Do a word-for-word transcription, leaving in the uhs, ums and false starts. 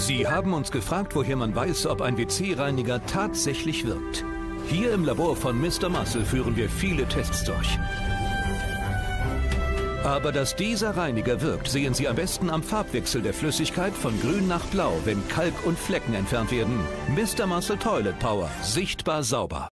Sie haben uns gefragt, woher man weiß, ob ein W C-Reiniger tatsächlich wirkt. Hier im Labor von Mister Muscle führen wir viele Tests durch. Aber dass dieser Reiniger wirkt, sehen Sie am besten am Farbwechsel der Flüssigkeit von grün nach blau, wenn Kalk und Flecken entfernt werden. Mister Muscle Toilet Power. Sichtbar sauber.